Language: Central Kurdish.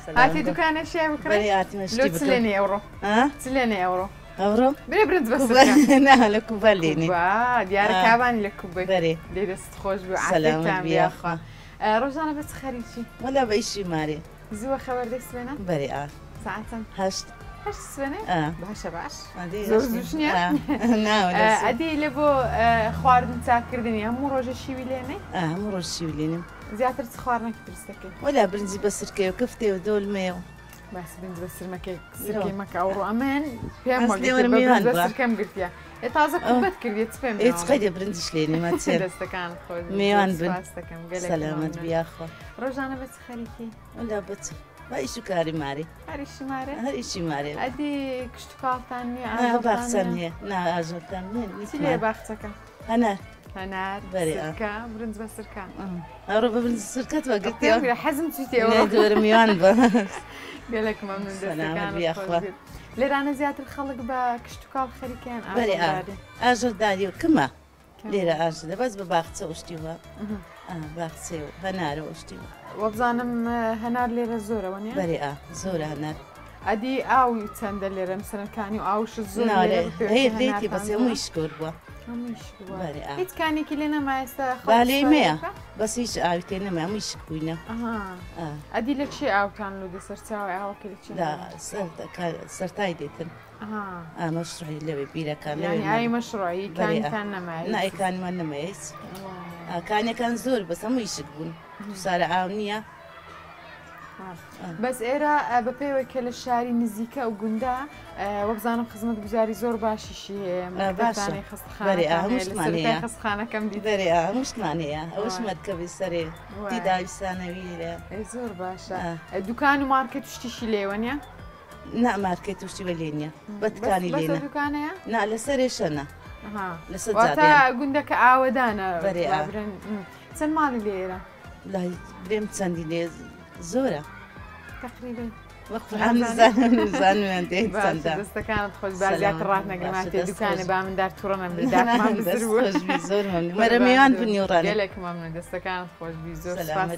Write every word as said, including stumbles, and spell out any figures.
هاتي دوكان اشياء بكره برياتي لو مشتي تسليني اورو ها تسليني اورو اورو بري برنت بس نه لكوباليني با ديار آه. كابان لكوبي بري دي دست خوش سلامت بعافيتان بيا بياخا روجانا بس خريجي ولا بأي ماري زوا خبر دي سبنا بري اه ساعة هشت هاش سبنا اه باش باش عادي زور زوشنيا نا ولا ادي لبو خواردن تاكردني هم روجا شيوي ليني اه مروش شيوليني زياتر تخوارنا كترستكي ولا برنزي بسركي وكفتي ودول ميو بس بنز بس المكي سركي مك اورو امان فهم أصلي وقت ورمي بنز هنبا. بس كم قلت يا تازه كوبت كردي تفهم ايه تخيلي برنزي شليني ما تصير دستكان خوش ميوان بن. بن سلامت بياخو روجانا بس خريكي ولا بت ما شو كاري ماري هريش ماري هر إشي ماري ادي كشتكالتاني اه باخسن هي نا أجل تاني تلي باختك أنا هنار بري، آه. سركا برنز بس سركا أروح برنزي سركت وقلت يا يا حزم تيتي لا اورو دور ميوان با قالك ما من سلامت دستكان بيا خوش أخوة. بيت. ليه رانا زيادة الخلق بكشتكال خريكان بري اه أجل داري كما كم؟ ليرة أجل بس بباختي وشتيها اه باختي هنار وشتيها وبزانم هنار ليرة زورة ونيا بري اه زورة هنار ادي او يتسند ليرة مثلا كاني اوش الزورة لا ليرة لا هي ريتي بس هم يشكر بوا بري اه هيت كاني كلنا ما يستخدم بالي مية بس إيش عاوتين ما هم يشكوينا اها اه ادي لك شيء او كان لو دي سرتاوي او كل شيء لا صرت صرتاي ديتن اها اه مشروعي اللي بيرا كان يعني اي مشروعي كان بريئة. كان معي لا كان ما نميس آه كان كان زور بس هم يشكون صار عاونية بس ئێرە بەپێوەی کە لە شاری نزیکە و گوندا وەبزانم خزمەت گوزاری زۆر باشیشی باشە. بەری، آ، هەمووشتمان هەیە. خستخانەکەم دیت بري اه مشتمان هي وش ما تكبي سري واي. تداوي ثانوية زۆر باشە دوکان و مارکت شتیشی لێوەنیە نا ماركت وشتي ولينيا بتكاني بەس لينا دوکانەیە نا لسريش انا لسه واتە زابين گوندەکە ئاوەدانە بەری، ئا. چەند ماڵی لێرە لا بريم تساندي لي زورة تقریبا وقت عم زان زان من دي باشە تساندا دەستەکانت خۆش سلام. بازیات ڕات باشە، نەگەماتێ دەست دوکانە خۆش. با مندار تووڕەنم بداتمان بس بزربوو خوش بزور من مرميان بنيوراني گەلێک مەمنون دەستەکانت خۆش بی زۆر سلامت. سپاس